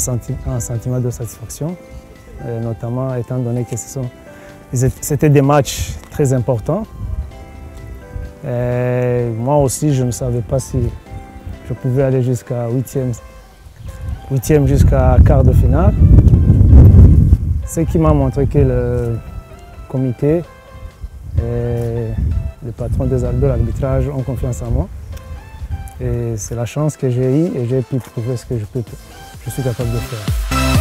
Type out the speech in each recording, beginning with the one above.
un sentiment de satisfaction, notamment étant donné que c'était des matchs très importants. Et moi aussi, je ne savais pas si je pouvais aller jusqu'à huitième jusqu'à quart de finale. Ce qui m'a montré que le comité et le patron de l'arbitrage ont confiance en moi. Et c'est la chance que j'ai eue et j'ai pu prouver ce que je suis capable de faire.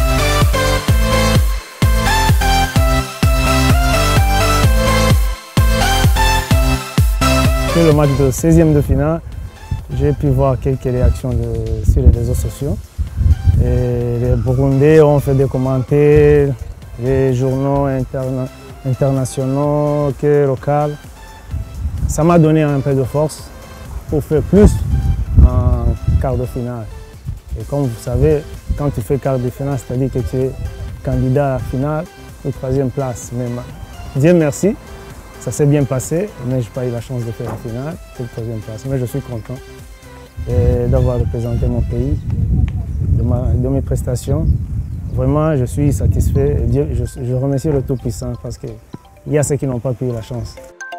Sur le match de 16e de finale, j'ai pu voir quelques réactions sur les réseaux sociaux. Et les Burundais ont fait des commentaires, les journaux internationaux, locaux. Ça m'a donné un peu de force pour faire plus en quart de finale. Et comme vous savez, quand tu fais quart de finale, c'est-à-dire que tu es candidat à la finale ou 3e place. Mais Dieu merci, ça s'est bien passé, mais je n'ai pas eu la chance de faire la finale, c'est la 3e place. Mais je suis content d'avoir représenté mon pays, de mes prestations. Vraiment, je suis satisfait. Et je remercie le Tout-Puissant parce qu'il y a ceux qui n'ont pas eu la chance.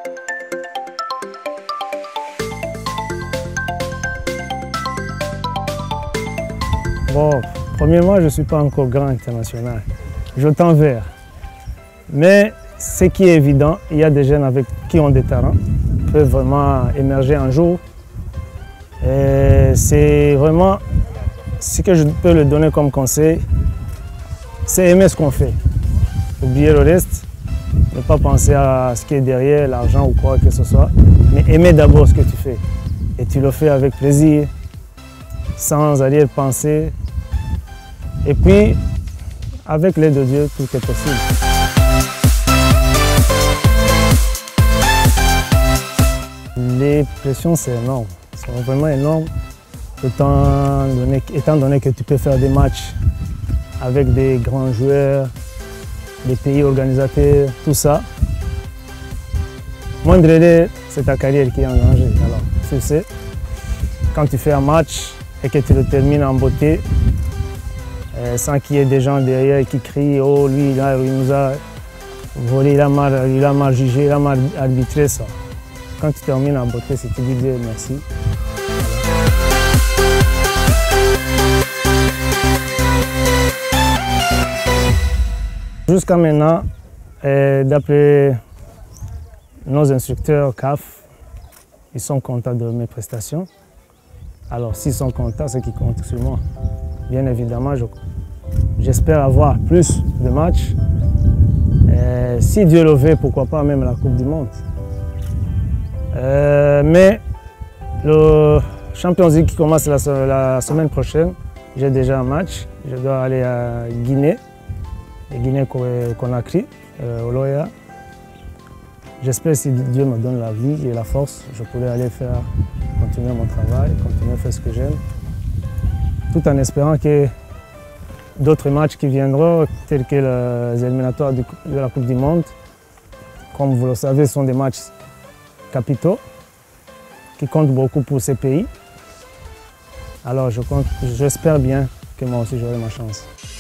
Bon, premièrement, je ne suis pas encore grand international. Je tends vers. Mais ce qui est évident, il y a des jeunes qui ont des talents, qui peuvent vraiment émerger un jour. Et c'est vraiment ce que je peux leur donner comme conseil, c'est aimer ce qu'on fait. Oublier le reste, ne pas penser à ce qui est derrière, l'argent ou quoi que ce soit, mais aimer d'abord ce que tu fais. Et tu le fais avec plaisir, sans arrière-pensée. Et puis, avec l'aide de Dieu, tout est possible. Les pressions, c'est énorme. C'est vraiment énorme, étant donné que tu peux faire des matchs avec des grands joueurs, des pays organisateurs, tout ça. Moindre erreur, c'est ta carrière qui est en danger. Alors, tu sais, quand tu fais un match et que tu le termines en beauté, sans qu'il y ait des gens derrière qui crient « Oh, lui, là, il nous a volé, il a mal jugé, il a mal arbitré ça ». Quand tu termines en beauté, c'est tu dis Dieu merci. Jusqu'à maintenant, d'après nos instructeurs CAF, ils sont contents de mes prestations. Alors s'ils sont contents, c'est qu'ils comptent sur moi. Bien évidemment, j'espère avoir plus de matchs. Et si Dieu le veut, pourquoi pas même la Coupe du Monde. Mais le Champions League qui commence la semaine prochaine, j'ai déjà un match. Je dois aller à Guinée-Conakry, au Loya. J'espère que si Dieu me donne la vie et la force, je pourrai aller continuer mon travail, continuer à faire ce que j'aime. Tout en espérant que d'autres matchs qui viendront, tels que les éliminatoires de la Coupe du Monde, comme vous le savez, sont des matchs capitaux qui comptent beaucoup pour ces pays. Alors j'espère bien que moi aussi j'aurai ma chance.